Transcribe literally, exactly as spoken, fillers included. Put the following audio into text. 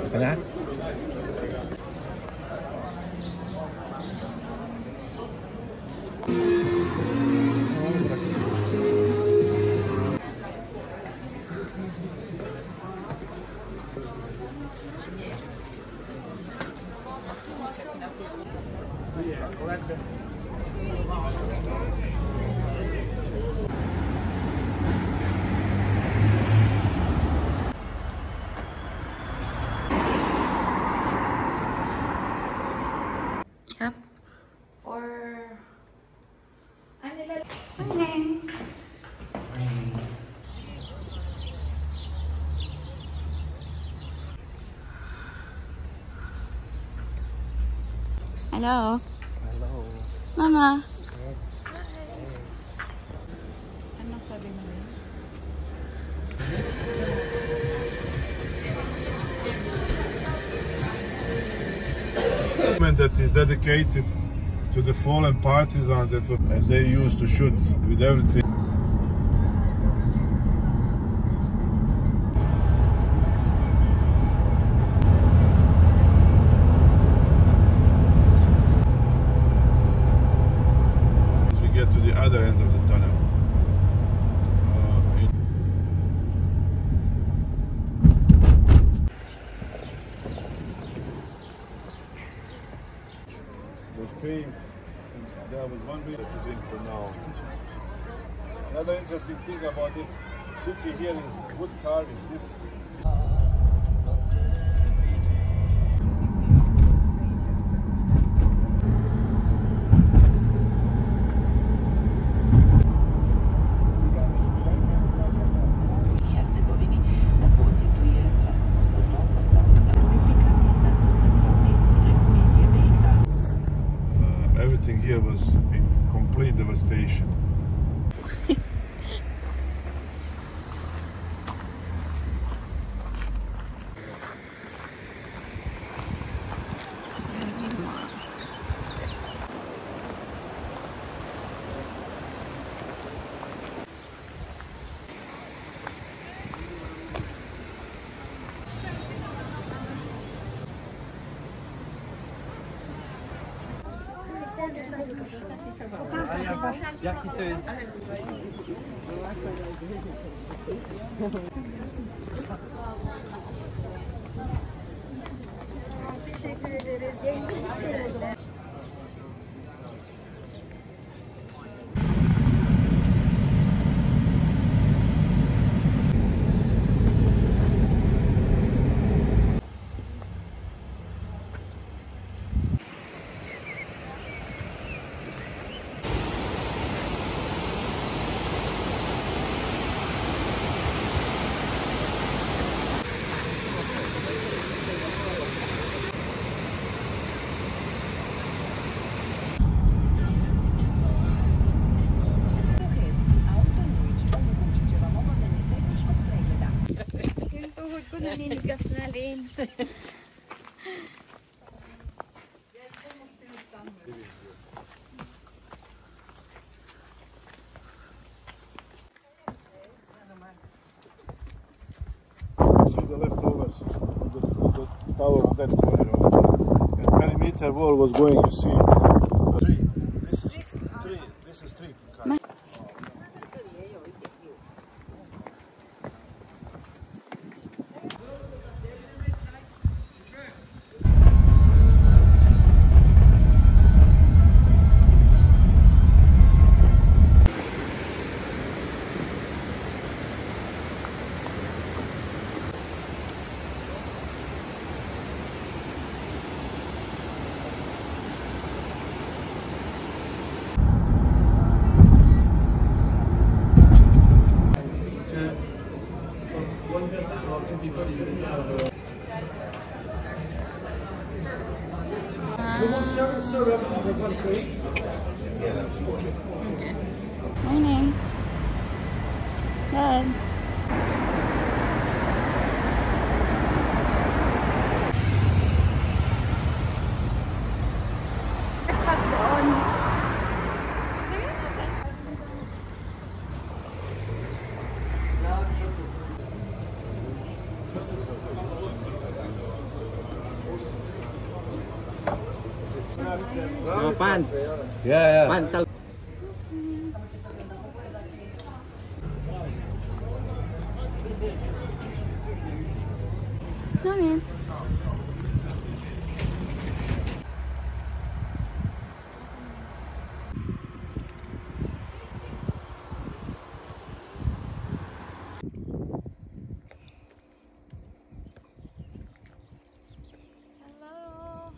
นะ Yep. Or ano lang? Morning. Hello. Hello. Mama. Ano sabi mo yun? That is dedicated to the fallen partisans that were, and they used to shoot with everything. As we get to the other end of the tunnel. Uh, in was paying, there was one reason to drink for now. Another interesting thing about this city here is wood carving. This everything here was in complete devastation. Jaki to jest? Teşekkür ederiz. Gençlik. Ko naninigas na rin. See the leftovers on the, on the tower on that corner over there. The perimeter wall was going, you see. Three. This is three. This is three. Morning. Dad. Breakfast doon. No pants. Yeah, yeah. Pantal. Come in. Hello.